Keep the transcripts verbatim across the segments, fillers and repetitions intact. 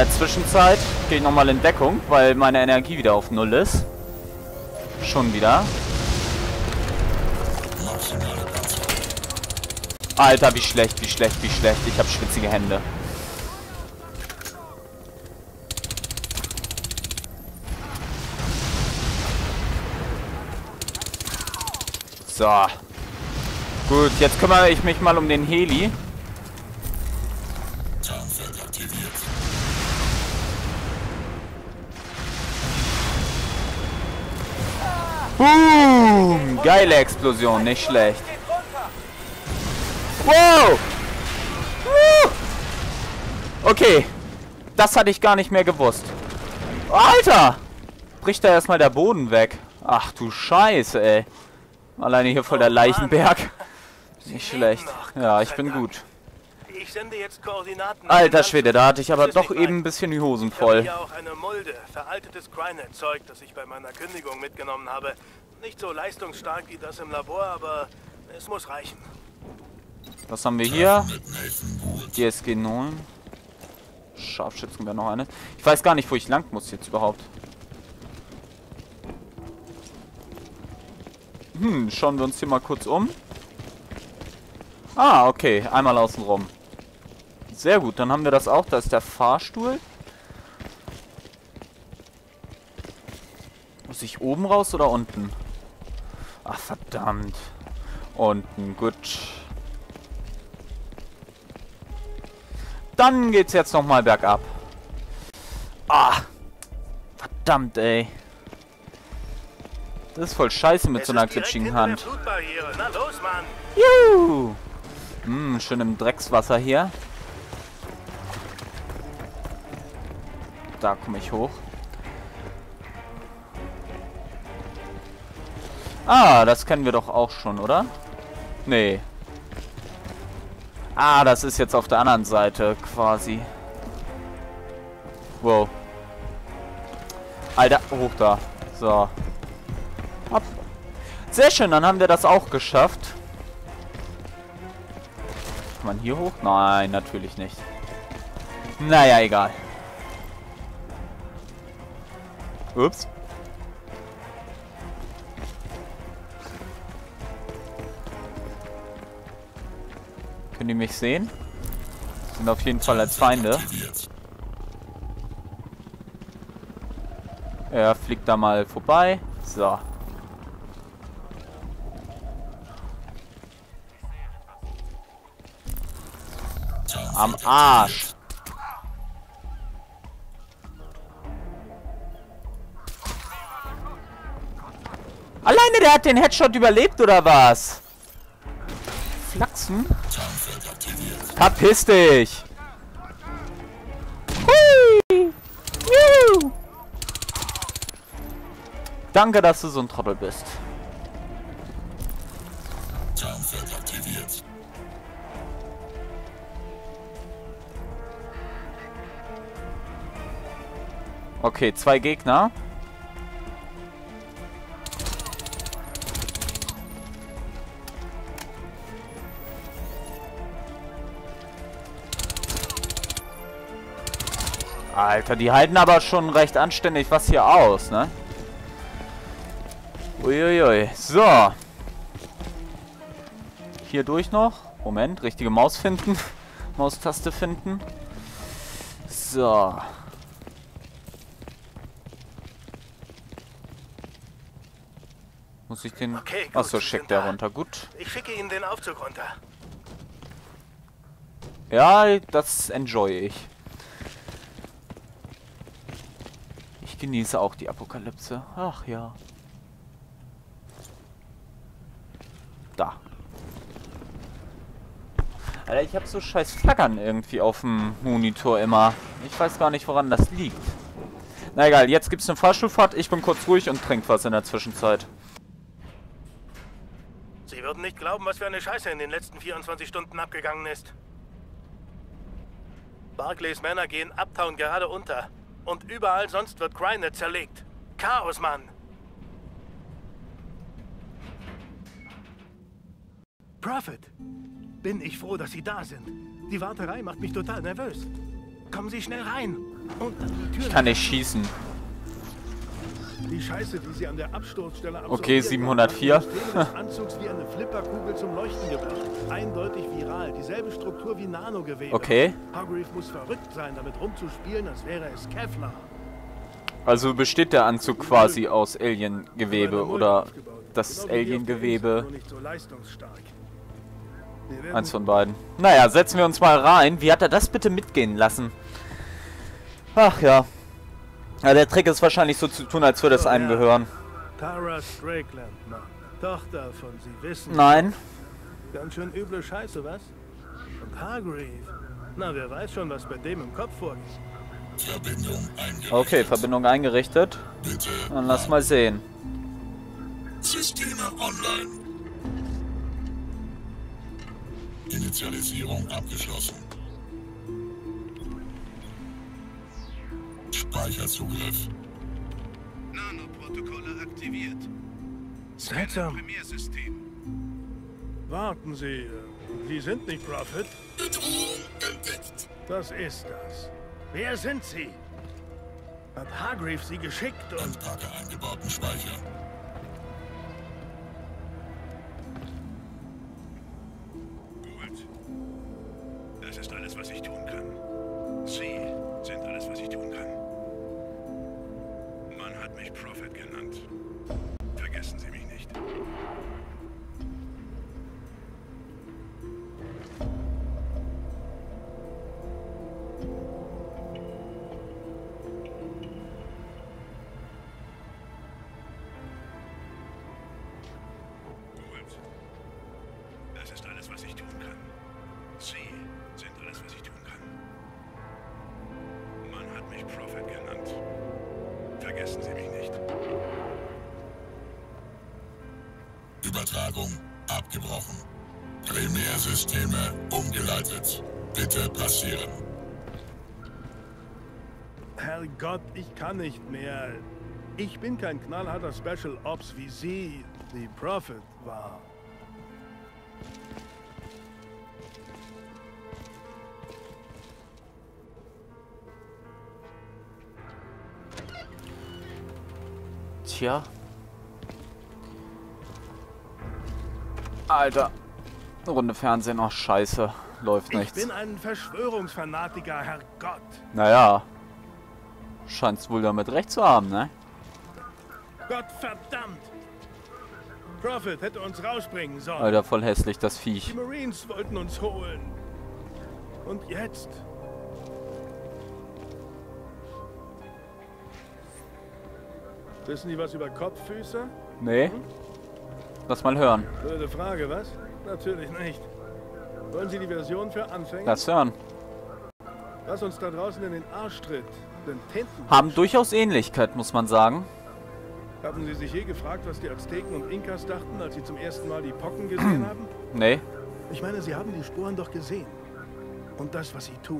der Zwischenzeit gehe ich nochmal in Deckung, weil meine Energie wieder auf Null ist. Schon wieder. Alter, wie schlecht, wie schlecht, wie schlecht. Ich habe schwitzige Hände. So. Gut, jetzt kümmere ich mich mal um den Heli. Boom! Geile Explosion, nicht schlecht. Wow! Okay. Das hatte ich gar nicht mehr gewusst. Alter! Bricht da erstmal der Boden weg. Ach du Scheiße, ey. Alleine hier voll der Leichenberg. Nicht schlecht. Ja, ich bin gut. Ich sende jetzt Koordinaten. Alter Schwede, da hatte ich aber doch eben ein bisschen die Hosen voll. Ich habe hier auch eine Mulde, veraltetes Crynet-Zeug, das ich bei meiner Kündigung mitgenommen habe. Nicht so leistungsstark wie das im Labor, aber es muss reichen. Was haben wir hier? D S G neun. Scharfschützen wäre noch eine. Ich weiß gar nicht, wo ich lang muss jetzt überhaupt. Hm, schauen wir uns hier mal kurz um. Ah, okay. Einmal außen rum. Sehr gut, dann haben wir das auch. Da ist der Fahrstuhl. Muss ich oben raus oder unten? Ach, verdammt. Unten, gut. Dann geht's jetzt nochmal bergab. Ah, verdammt, ey. Das ist voll scheiße mit so einer glitschigen Hand. Na los, Mann. Juhu. Hm, schön im Dreckswasser hier. Da komme ich hoch. Ah, das kennen wir doch auch schon, oder? Nee. Ah, das ist jetzt auf der anderen Seite quasi. Wow. Alter, hoch da. So. Hopp. Sehr schön, dann haben wir das auch geschafft. Kann man hier hoch? Nein, natürlich nicht. Naja, egal. Ups. Können die mich sehen? Sind auf jeden Fall als Feinde. Er fliegt da mal vorbei. So. Am Arsch. Alleine der hat den Headshot überlebt, oder was? Flachsen? Verpiss dich! Hui! Juhu! Danke, dass du so ein Trottel bist. Tarnfeld aktiviert. Okay, zwei Gegner. Alter, die halten aber schon recht anständig was hier aus, ne? Uiuiui. So. Hier durch noch. Moment, richtige Maus finden. Maustaste finden. So. Muss ich den... Okay, gut, Achso, schickt der runter. Gut. Ich schicke Ihnen den Aufzug runter. Ja, das enjoy ich. Ich genieße auch die Apokalypse. Ach ja. Da. Alter, ich habe so scheiß Flackern irgendwie auf dem Monitor immer. Ich weiß gar nicht, woran das liegt. Na egal, jetzt gibt's eine Fahrstuhlfahrt. Ich bin kurz ruhig und trink was in der Zwischenzeit. Sie würden nicht glauben, was für eine Scheiße in den letzten vierundzwanzig Stunden abgegangen ist. Barclays Männer gehen Uptown gerade unter. Und überall sonst wird Crynet zerlegt. Chaos, Mann! Prophet! Bin ich froh, dass Sie da sind. Die Warterei macht mich total nervös. Kommen Sie schnell rein. Und die Tür. Ich kann nicht schießen. Die Scheiße, die Sie an der Absturzstelle Okay, siebenhundertvier. des Anzugs wie eine Flipperkugel zum Leuchten gebracht. Eindeutig viral. Dieselbe Struktur wie Nanogewebe. Okay. Hargreave muss verrückt sein, damit rumzuspielen, als wäre es Kevlar. Also besteht der Anzug quasi aus Alien-Gewebe oder das Alien-Gewebe? Eins von beiden. Naja, setzen wir uns mal rein. Wie hat er das bitte mitgehen lassen? Ach ja. Ja, der Trick ist wahrscheinlich so zu tun, als würde es einem gehören. Tara Strickland, Mann. Tochter von Sie wissen. Nein. Ganz schön üble Scheiße, was? Und Hargreave. Na, wer weiß schon, was bei dem im Kopf vorgeht. Verbindung eingerichtet. Okay, Verbindung eingerichtet. Bitte. Dann lass mal sehen. Systeme online. Initialisierung abgeschlossen. Speicherzugriff. Nanoprotokolle aktiviert. Seltsam. Premiersystem. Warten Sie, Sie sind nicht Prophet? Bedrohung entdeckt. Was ist das? Wer sind Sie? Hat Hargreave Sie geschickt und... Entpacke eingebauten Speicher. Gut. Das ist alles, was ich tun kann. Sie sind alles, was ich tun kann. Man hat mich Prophet genannt. Vergessen Sie mich nicht. Gut. Das ist alles, was ich tun kann. Sie sind alles, was ich tun kann. Man hat mich Prophet genannt. Vergessen Sie mich nicht. Übertragung abgebrochen. Primärsysteme umgeleitet. Bitte passieren. Herrgott, ich kann nicht mehr. Ich bin kein knallharter Special Ops wie Sie, die Prophet, war. Tja. Alter. Eine Runde Fernsehen, auch scheiße. Läuft Ich nichts. bin ein Verschwörungsfanatiker, Herrgott. Naja. Scheinst wohl damit recht zu haben, ne? Gott verdammt. Prophet hätte uns rausbringen sollen. Alter, voll hässlich, das Die Viech. Marines wollten uns holen. Und jetzt? Wissen die was über Kopffüße? Nee. Lass mal hören. Blöde Frage, was? Natürlich nicht. Wollen Sie die Version für Anfänger? Lass hören. Was uns da draußen in den Arsch tritt, sind Tinten. Haben durchaus Ähnlichkeit, muss man sagen. Haben Sie sich je gefragt, was die Azteken und Inkas dachten, als sie zum ersten Mal die Pocken gesehen haben? Nee. Ich meine, Sie haben die Spuren doch gesehen. Und das, was sie tun.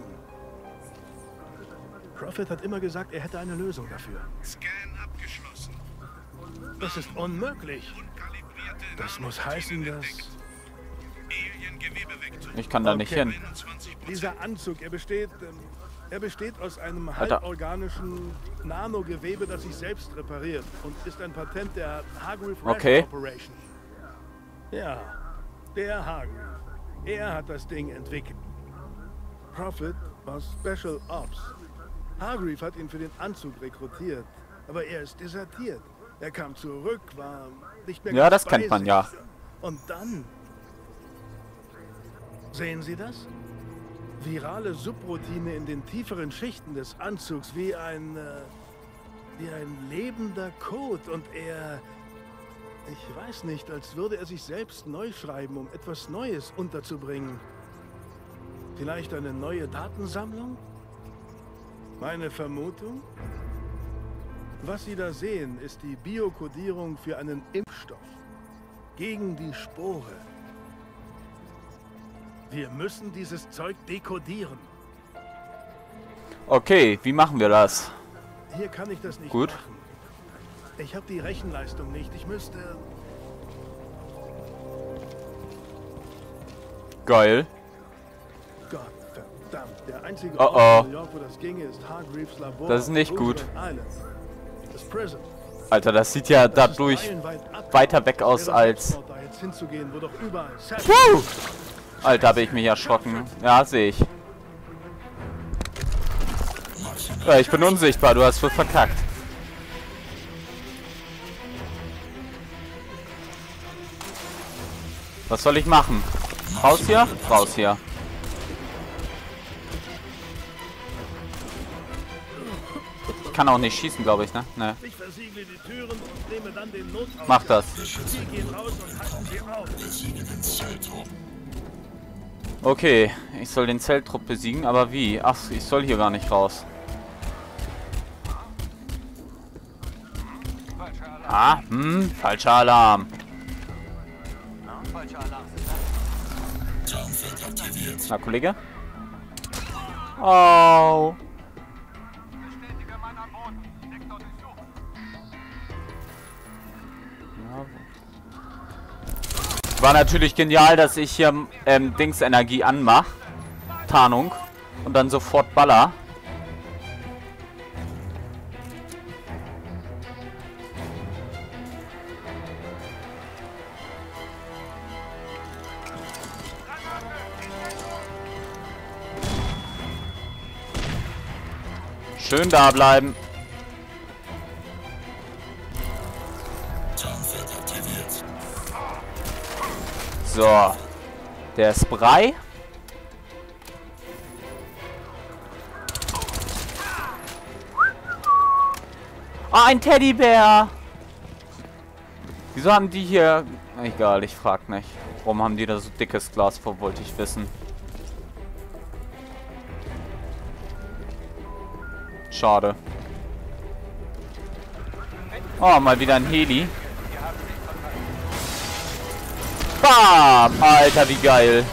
Prophet hat immer gesagt, er hätte eine Lösung dafür. Scan abgeschlossen. Das ist unmöglich. Unkalibrierte Das muss heißen, dass... Alien-Gewebevektor. Ich kann da nicht Okay. hin. einundzwanzig Prozent. Dieser Anzug, er besteht... Ähm, er besteht aus einem Alter. halborganischen Nanogewebe, das sich selbst repariert. Und ist ein Patent der Hargreave Okay. Corporation. Ja, der Hargreave. Er hat das Ding entwickelt. Prophet war Special Ops. Hargreave hat ihn für den Anzug rekrutiert. Aber er ist desertiert. Er kam zurück, war nicht mehr Ja, ganz das kennt bei man sich. ja. Und dann... Sehen Sie das? Virale Subroutine in den tieferen Schichten des Anzugs, wie ein... Äh, wie ein lebender Code. Und er... Ich weiß nicht, als würde er sich selbst neu schreiben, um etwas Neues unterzubringen. Vielleicht eine neue Datensammlung? Meine Vermutung? Was Sie da sehen, ist die Biokodierung für einen Impfstoff. Gegen die Spore. Wir müssen dieses Zeug dekodieren. Okay, wie machen wir das? Hier kann ich das nicht Gut. machen. Ich habe die Rechenleistung nicht. Ich müsste... Geil. Gott verdammt. Der einzige Oh, Ort oh. in New York, wo das ginge, ist Hargreaves Labor. Das ist nicht auf gut. Roosevelt Island. Das Prison. Alter, das sieht ja Das ist dadurch meilenweit ab. weiter weg aus Wäre als... Selbstmord, da jetzt hinzugehen, wo doch überall Sex- Puh! Alter, habe ich mich erschrocken. Ja, sehe ich. Ja, ich bin unsichtbar, du hast wohl verkackt. Was soll ich machen? Raus hier? Raus hier. Ich kann auch nicht schießen, glaube ich, ne? Ne. Ich versiegle die Türen und nehme dann den Notausgang. Mach das. Sie gehen raus und halten sie auf. Besiege den Zelltrupp. Okay, ich soll den Zelltrupp besiegen, aber wie? Ach, ich soll hier gar nicht raus. Ah, hm, falscher Alarm. Tarnfeld aktiviert. Na, Kollege? Oh. War natürlich genial, dass ich hier ähm, Dingsenergie anmache. Tarnung. Und dann sofort baller. Schön da bleiben. Tarnfeld aktiviert. So. Der Spray. Ah, ein Teddybär. Wieso haben die hier... Egal, ich frag nicht. Warum haben die da so dickes Glas vor, wollte ich wissen. Schade. Oh, mal wieder ein Heli. Bam! Alter, wie geil.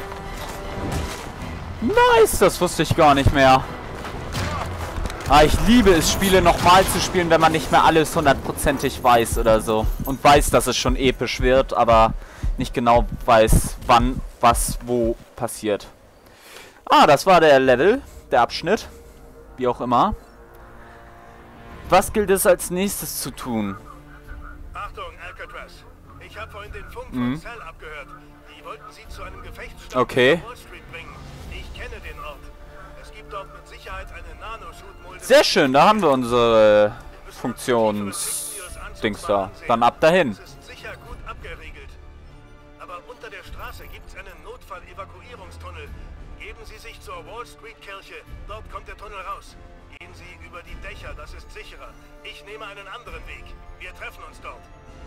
Nice, das wusste ich gar nicht mehr. Ah, ich liebe es, Spiele nochmal zu spielen, wenn man nicht mehr alles hundertprozentig weiß oder so. Und weiß, dass es schon episch wird, aber nicht genau weiß, wann, was, wo passiert. Ah, das war der Level, der Abschnitt. Wie auch immer. Was gilt es als nächstes zu tun? Achtung, Alcatraz. Ich habe vorhin den Funk Mhm. von Cell abgehört. Die wollten sie zu einem Gefechtsstand Okay. auf Wall Street bringen. Ich kenne den Ort. Es gibt dort mit Sicherheit eine Nanoshoot-Mulde. Sehr schön, da haben wir unsere Funktions-Dings da. Dann ab dahin. Es ist sicher gut abgeriegelt. Aber unter der Straße gibt es einen Notfall-Evakuierungstunnel. Geben Sie sich zur Wall Street-Kirche. Dort kommt der Tunnel raus. Gehen Sie über die Dächer, das ist sicherer. Ich nehme einen anderen Weg. Wir treffen uns dort.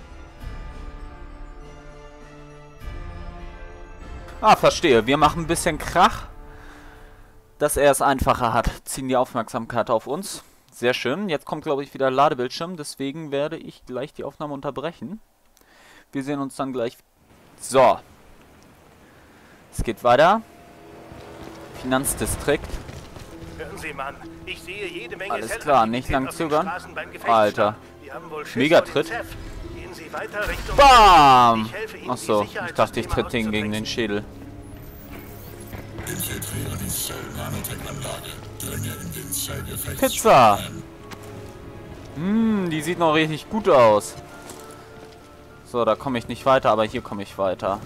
Ah, verstehe. Wir machen ein bisschen Krach, dass er es einfacher hat. Ziehen die Aufmerksamkeit auf uns. Sehr schön. Jetzt kommt, glaube ich, wieder Ladebildschirm. Deswegen werde ich gleich die Aufnahme unterbrechen. Wir sehen uns dann gleich. So. Es geht weiter. Finanzdistrikt. Hören Sie, Mann. Ich sehe jede Menge Alles klar, nicht lang zögern. Alter. Megatritt. Megatritt. Gehen Sie weiter Richtung Bam! Ich helfe Ihnen, Achso, die ich dachte, ich tritt den gegen Sicherheitssysteme den Schädel. Infiltriere die Zell-Nanotech-Anlage. Dringe in den Zellgefecht. Pizza! Hm, die sieht noch richtig gut aus. So, da komme ich nicht weiter, aber hier komme ich weiter.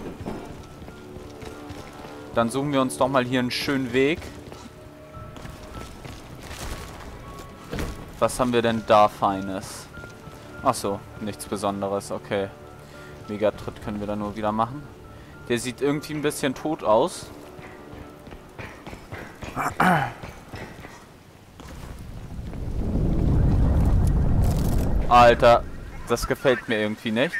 Dann suchen wir uns doch mal hier einen schönen Weg. Was haben wir denn da Feines? Achso, nichts Besonderes, okay. Megatritt können wir da nur wieder machen. Der sieht irgendwie ein bisschen tot aus. Alter, das gefällt mir irgendwie nicht.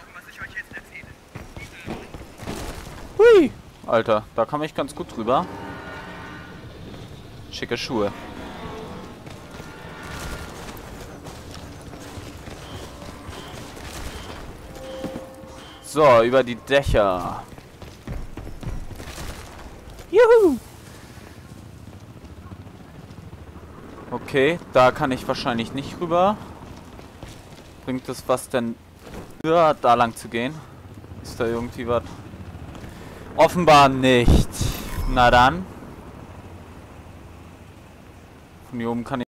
Hui! Alter, da komme ich ganz gut drüber. Schicke Schuhe. So, über die Dächer. Juhu! Okay, da kann ich wahrscheinlich nicht rüber. Bringt es was denn, ja, da lang zu gehen? Ist da irgendwie was? Offenbar nicht. Na dann. Von hier oben kann ich